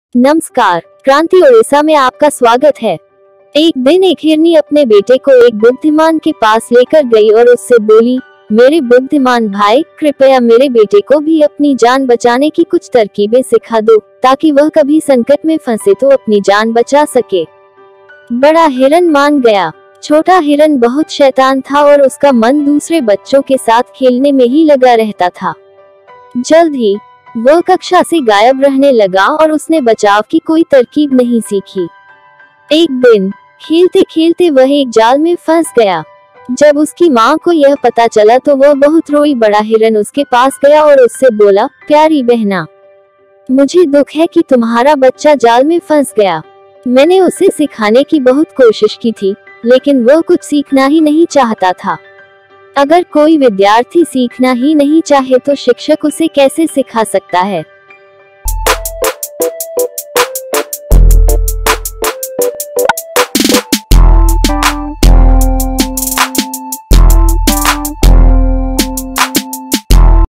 नमस्कार, क्रांति ओडिशा में आपका स्वागत है। एक दिन एक हिरनी अपने बेटे को एक बुद्धिमान के पास लेकर गई और उससे बोली, मेरे बुद्धिमान भाई, कृपया मेरे बेटे को भी अपनी जान बचाने की कुछ तरकीबें सिखा दो, ताकि वह कभी संकट में फंसे तो अपनी जान बचा सके। बड़ा हिरन मान गया। छोटा हिरन बहुत शैतान था और उसका मन दूसरे बच्चों के साथ खेलने में ही लगा रहता था। जल्द ही वह कक्षा से गायब रहने लगा और उसने बचाव की कोई तरकीब नहीं सीखी। एक दिन खेलते खेलते वह एक जाल में फंस गया। जब उसकी माँ को यह पता चला तो वह बहुत रोई। बड़ा हिरन उसके पास गया और उससे बोला, प्यारी बहना, मुझे दुख है कि तुम्हारा बच्चा जाल में फंस गया। मैंने उसे सिखाने की बहुत कोशिश की थी, लेकिन वह कुछ सीखना ही नहीं चाहता था। अगर कोई विद्यार्थी सीखना ही नहीं चाहे तो शिक्षक उसे कैसे सिखा सकता है।